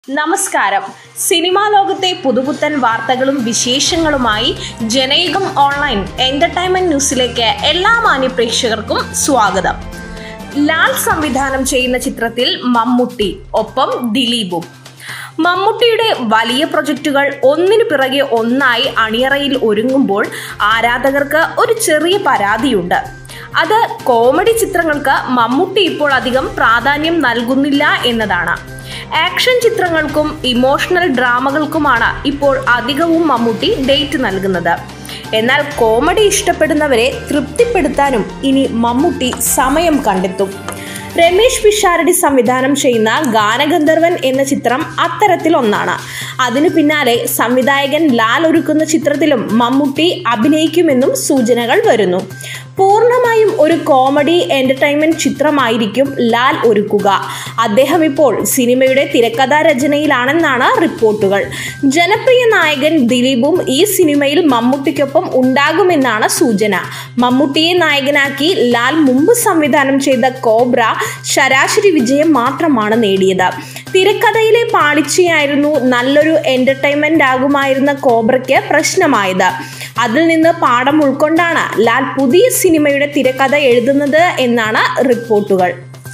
നമസ്കാരം. സിനിമാ ലോകത്തെ പുതുപുത്തൻ വാർത്തകളും വിശേഷങ്ങളുമായി ജനയുഗം ഓൺലൈൻ എന്റർടൈൻമെന്റ് ന്യൂസിലേക്ക് എല്ലാ മാന്യപ്രേക്ഷകർക്കും സ്വാഗതം. ലാൽ സംവിധാനം ചെയ്യുന്ന ചിത്രത്തിൽ മമ്മൂട്ടി, ഒപ്പം ദിലീപും. മമ്മൂട്ടിയുടെ വലിയ പ്രൊജക്റ്റുകൾ ഒന്നിനു പിറകെ ഒന്നായി അണിയറയിൽ ഒരുങ്ങുമ്പോൾ ആരാധകർക്ക് ഒരു ചെറിയ പരാതിയുണ്ട്. അത് കോമഡി ചിത്രങ്ങൾക്ക് മമ്മൂട്ടി ഇപ്പോൾ അധികം പ്രാധാന്യം നൽകുന്നില്ല എന്നതാണ്. ആക്ഷൻ ചിത്രങ്ങൾക്കും ഇമോഷണൽ ഡ്രാമകൾക്കുമാണ് ഇപ്പോൾ അധികവും മമ്മൂട്ടി ഡേറ്റ് നൽകുന്നത്. എന്നാൽ കോമഡി ഇഷ്ടപ്പെടുന്നവരെ തൃപ്തിപ്പെടുത്താനും ഇനി മമ്മൂട്ടി സമയം കണ്ടെത്തും. രമേഷ് പിഷാരടി സംവിധാനം ചെയ്യുന്ന ഗാനഗന്ധർവൻ എന്ന ചിത്രം അത്തരത്തിൽ ഒന്നാണ്. അതിനു പിന്നാലെ സംവിധായകൻ ലാൽ ഒരുക്കുന്ന ചിത്രത്തിലും മമ്മൂട്ടി അഭിനയിക്കുമെന്നും സൂചനകൾ വരുന്നു. പൂർണ്ണമായും ഒരു കോമഡി എന്റർടൈൻമെന്റ് ചിത്രമായിരിക്കും ലാൽ ഒരുക്കുക. അദ്ദേഹം ഇപ്പോൾ സിനിമയുടെ തിരക്കഥാ രചനയിലാണെന്നാണ് റിപ്പോർട്ടുകൾ. ജനപ്രിയ നായകൻ ദിലീപും ഈ സിനിമയിൽ മമ്മൂട്ടിക്കൊപ്പം ഉണ്ടാകുമെന്നാണ് സൂചന. മമ്മൂട്ടിയെ നായകനാക്കി ലാൽ മുമ്പ് സംവിധാനം ചെയ്ത കോബ്ര ശരാശരി വിജയം മാത്രമാണ് നേടിയത്. തിരക്കഥയിലെ പാളിച്ചയായിരുന്നു നല്ലൊരു എന്റർടൈൻമെന്റ് ആകുമായിരുന്ന കോബ്രയ്ക്ക് പ്രശ്നമായത്. അതിൽ നിന്ന് പാഠം ഉൾക്കൊണ്ടാണ് ലാൽ പുതിയ സിനിമയുടെ തിരക്കഥ എഴുതുന്നത് എന്നാണ് റിപ്പോർട്ടുകൾ.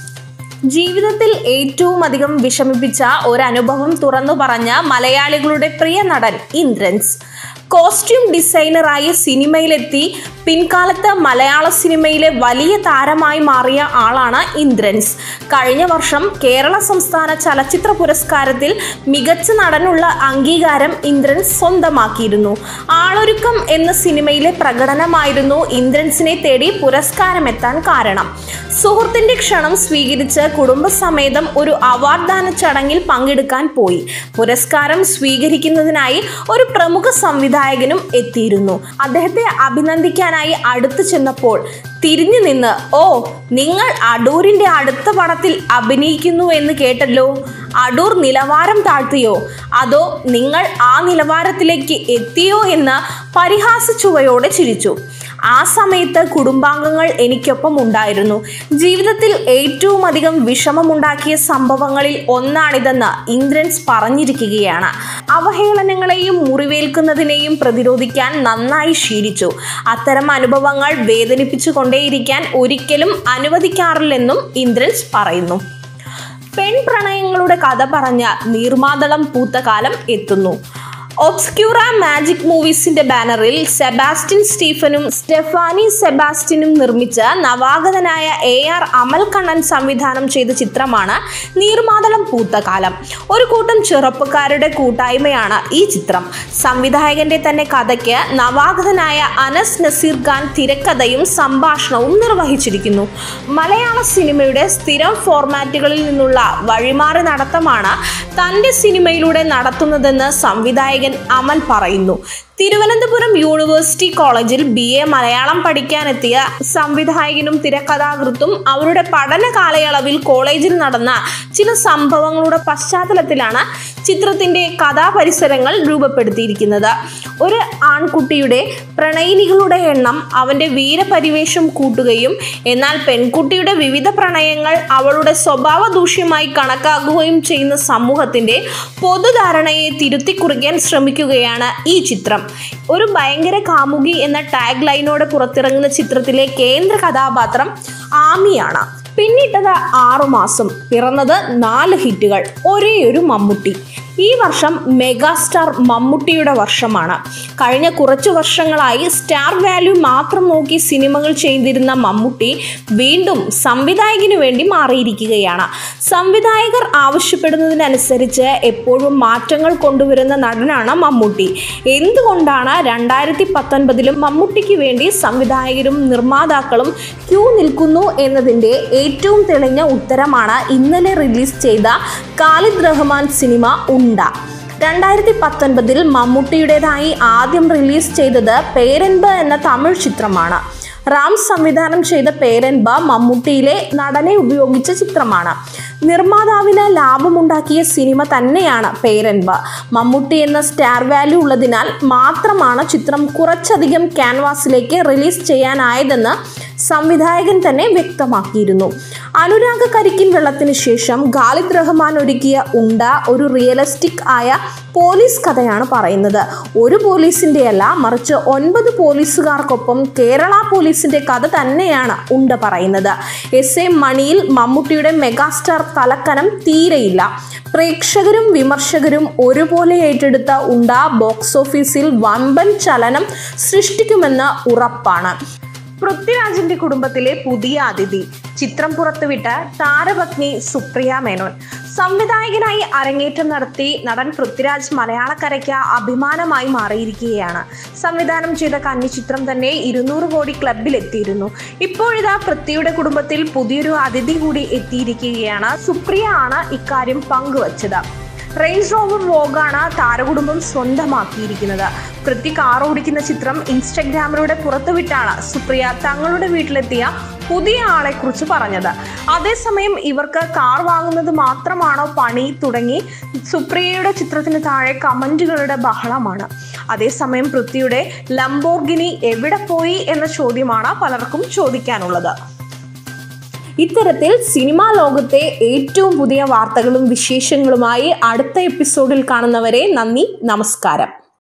ജീവിതത്തിൽ ഏറ്റവും അധികം വിഷമിപ്പിച്ച ഒരനുഭവം തുറന്നു പറഞ്ഞ മലയാളികളുടെ പ്രിയ നടൻ ഇന്ദ്രൻസ്. കോസ്റ്റ്യൂം ഡിസൈനറായി സിനിമയിലെത്തി പിൻകാലത്ത് മലയാള സിനിമയിലെ വലിയ താരമായി മാറിയ ആളാണ് ഇന്ദ്രൻസ്. കഴിഞ്ഞ വർഷം കേരള സംസ്ഥാന ചലച്ചിത്ര പുരസ്കാരത്തിൽ മികച്ച നടനുള്ള അംഗീകാരം ഇന്ദ്രൻസ് സ്വന്തമാക്കിയിരുന്നു. ആളൊരുക്കം എന്ന സിനിമയിലെ പ്രകടനമായിരുന്നു ഇന്ദ്രൻസിനെ തേടി പുരസ്കാരമെത്താൻ കാരണം. സുഹൃത്തിന്റെ ക്ഷണം സ്വീകരിച്ച് കുടുംബസമേതം ഒരു അവാർഡ് ദാന ചടങ്ങിൽ പങ്കെടുക്കാൻ പോയി. പുരസ്കാരം സ്വീകരിക്കുന്നതിനായി ഒരു പ്രമുഖ സംവിധായകനും എത്തിയിരുന്നു. അദ്ദേഹത്തെ അഭിനന്ദിക്കാനായി അടുത്തു ചെന്നപ്പോൾ തിരിഞ്ഞു നിന്ന്, "ഓ, നിങ്ങൾ അടൂരിന്റെ അടുത്ത പടത്തിൽ അഭിനയിക്കുന്നു എന്ന് കേട്ടല്ലോ. അടൂർ നിലവാരം താഴ്ത്തിയോ, അതോ നിങ്ങൾ ആ നിലവാരത്തിലേക്ക് എത്തിയോ?" എന്ന് പരിഹാസ ചുവയോടെ ചിരിച്ചു. ആ സമയത്ത് കുടുംബാംഗങ്ങൾ എനിക്കൊപ്പം ഉണ്ടായിരുന്നു. ജീവിതത്തിൽ ഏറ്റവും അധികം വിഷമമുണ്ടാക്കിയ സംഭവങ്ങളിൽ ഒന്നാണിതെന്ന് ഇന്ദ്രൻസ് പറഞ്ഞിരിക്കുകയാണ്. അവഹേളനങ്ങളെയും മുറിവേൽക്കുന്നതിനെയും പ്രതിരോധിക്കാൻ നന്നായി ശീലിച്ചു. അത്തരം അനുഭവങ്ങൾ വേദനിപ്പിച്ചുകൊണ്ടേയിരിക്കാൻ ഒരിക്കലും അനുവദിക്കാറില്ലെന്നും ഇന്ദ്രൻസ് പറയുന്നു. പെൺപ്രണയങ്ങളുടെ കഥ പറഞ്ഞ നീർമാതളം പൂത്ത കാലം എത്തുന്നു. ഒബ്സ്ക്യൂറ മാജിക് മൂവീസിന്റെ ബാനറിൽ സെബാസ്റ്റ്യൻ സ്റ്റീഫനും സ്റ്റെഫാനി സെബാസ്റ്റ്യനും നിർമ്മിച്ച നവാഗതനായ AR അമൽക്കണ്ണൻ സംവിധാനം ചെയ്ത ചിത്രമാണ് നീർമാതളം പൂത്ത കാലം. ഒരു കൂട്ടം ചെറുപ്പക്കാരുടെ കൂട്ടായ്മയാണ് ഈ ചിത്രം. സംവിധായകന്റെ തന്നെ കഥയ്ക്ക് നവാഗതനായ അനസ് നസീർ ഖാൻ തിരക്കഥയും സംഭാഷണവും നിർവഹിച്ചിരിക്കുന്നു. മലയാള സിനിമയുടെ സ്ഥിരം ഫോർമാറ്റുകളിൽ നിന്നുള്ള വഴിമാറി നടത്തമാണ് തന്റെ സിനിമയിലൂടെ നടത്തുന്നതെന്ന് സംവിധായകൻ അമൽ പറയുന്നു. തിരുവനന്തപുരം യൂണിവേഴ്സിറ്റി കോളേജിൽ BA മലയാളം പഠിക്കാനെത്തിയ സംവിധായകനും തിരക്കഥാകൃത്തും അവരുടെ പഠന കാലയളവിൽ കോളേജിൽ നടന്ന ചില സംഭവങ്ങളുടെ പശ്ചാത്തലത്തിലാണ് ചിത്രത്തിന്റെ കഥാപരിസരങ്ങൾ രൂപപ്പെടുത്തിയിരിക്കുന്നത്. ഒരു ആൺകുട്ടിയുടെ പ്രണയിനികളുടെ എണ്ണം അവന്റെ വീരപരിവേഷം കൂട്ടുകയും എന്നാൽ പെൺകുട്ടിയുടെ വിവിധ പ്രണയങ്ങൾ അവളുടെ സ്വഭാവ ദൂഷ്യമായി കണക്കാക്കുകയും ചെയ്യുന്ന സമൂഹത്തിന്റെ പൊതുധാരണയെ തിരുത്തിക്കുറിക്കാൻ ശ്രമിക്കുകയാണ് ഈ ചിത്രം. ഒരു ഭയങ്കര കാമുകി എന്ന ടാഗ് ലൈനോടെ പുറത്തിറങ്ങുന്ന ചിത്രത്തിലെ കേന്ദ്ര കഥാപാത്രം ആമിയാണ്. പിന്നിട്ടത് 6 മാസം, പിറന്നത് 4 ഹിറ്റുകൾ, ഒരേയൊരു മമ്മൂട്ടി. ഈ വർഷം മെഗാസ്റ്റാർ മമ്മൂട്ടിയുടെ വർഷമാണ്. കഴിഞ്ഞ കുറച്ചു വർഷങ്ങളായി സ്റ്റാർ വാല്യൂ മാത്രം നോക്കി സിനിമകൾ ചെയ്തിരുന്ന മമ്മൂട്ടി വീണ്ടും സംവിധായകന് വേണ്ടി മാറിയിരിക്കുകയാണ്. സംവിധായകർ ആവശ്യപ്പെടുന്നതിനനുസരിച്ച് എപ്പോഴും മാറ്റങ്ങൾ കൊണ്ടുവരുന്ന നടനാണ് മമ്മൂട്ടി. എന്തുകൊണ്ടാണ് 2019 മമ്മൂട്ടിക്ക് വേണ്ടി സംവിധായകരും നിർമ്മാതാക്കളും ക്യൂ നിൽക്കുന്നു എന്നതിൻ്റെ ഏറ്റവും തെളിഞ്ഞ ഉത്തരമാണ് ഇന്നലെ റിലീസ് ചെയ്ത ഖാലിദ് റഹ്മാൻ സിനിമ ഉണ്ട. 2019 മമ്മൂട്ടിയുടേതായി ആദ്യം റിലീസ് ചെയ്തത് പേരൻപ് എന്ന തമിഴ് ചിത്രമാണ്. റാം സംവിധാനം ചെയ്ത പേരൻപ മമ്മൂട്ടിയിലെ നടനെ ഉപയോഗിച്ച ചിത്രമാണ്. നിർമ്മാതാവിന് ലാഭമുണ്ടാക്കിയ സിനിമ തന്നെയാണ് പേരൻപ്. മമ്മൂട്ടി എന്ന സ്റ്റാർ വാല്യൂ ഉള്ളതിനാൽ മാത്രമാണ് ചിത്രം കുറച്ചധികം ക്യാൻവാസിലേക്ക് റിലീസ് ചെയ്യാനായതെന്ന് സംവിധായകൻ തന്നെ വ്യക്തമാക്കിയിരുന്നു. അനുരാഗ് കരിക്കിൻ വെള്ളത്തിന് ശേഷം ഖാലിദ് റഹ്മാൻ ഒരുക്കിയ ഉണ്ട ഒരു റിയലിസ്റ്റിക് ആയ പോലീസ് കഥയാണ് പറയുന്നത്. ഒരു പോലീസിൻ്റെയല്ല, മറിച്ച് 9 പോലീസുകാർക്കൊപ്പം കേരള പോലീസിന്റെ കഥ തന്നെയാണ് ഉണ്ട പറയുന്നത്. എസ് എ മണിയിൽ മമ്മൂട്ടിയുടെ മെഗാസ്റ്റാർ തലക്കനം തീരെയില്ല. പ്രേക്ഷകരും വിമർശകരും ഒരുപോലെ ഏറ്റെടുത്ത ഉണ്ട ബോക്സ് ഓഫീസിൽ വമ്പൻ ചലനം സൃഷ്ടിക്കുമെന്ന് ഉറപ്പാണ്. പൃഥ്വിരാജിന്റെ കുടുംബത്തിലെ പുതിയ അതിഥി ചിത്രം പുറത്തുവിട്ട താരപത്നി സുപ്രിയ മേനോൻ. സംവിധായകനായി അരങ്ങേറ്റം നടത്തി നടൻ പൃഥ്വിരാജ് മലയാളക്കരയ്ക്ക് അഭിമാനമായി മാറിയിരിക്കുകയാണ്. സംവിധാനം ചെയ്ത കന്നി ചിത്രം തന്നെ 200 കോടി ക്ലബിൽ എത്തിയിരുന്നു. ഇപ്പോഴിതാ പൃഥ്വിയുടെ കുടുംബത്തിൽ പുതിയൊരു അതിഥി കൂടി എത്തിയിരിക്കുകയാണ്. സുപ്രിയ ആണ് ഇക്കാര്യം പങ്കുവച്ചത്. റേഞ്ച് റോവർ വോഗാണ് താരകുടുംബം സ്വന്തമാക്കിയിരിക്കുന്നത്. പൃഥ്വി കാർ ഓടിക്കുന്ന ചിത്രം ഇൻസ്റ്റഗ്രാമിലൂടെ പുറത്തുവിട്ടാണ് സുപ്രിയ തങ്ങളുടെ വീട്ടിലെത്തിയ പുതിയ ആളെ കുറിച്ച് പറഞ്ഞത്. അതേസമയം ഇവർക്ക് കാർ വാങ്ങുന്നത് മാത്രമാണോ പണി തുടങ്ങി സുപ്രിയയുടെ ചിത്രത്തിന് താഴെ കമന്റുകളുടെ ബഹളമാണ്. അതേസമയം പൃഥ്വിയുടെ ലംബോർഗിനി എവിടെ പോയി എന്ന ചോദ്യമാണ് പലർക്കും ചോദിക്കാനുള്ളത്. ഇത്തരത്തിൽ സിനിമാ ലോകത്തെ ഏറ്റവും പുതിയ വാർത്തകളും വിശേഷങ്ങളുമായി അടുത്ത എപ്പിസോഡിൽ കാണുന്നവരെ നന്ദി, നമസ്കാരം.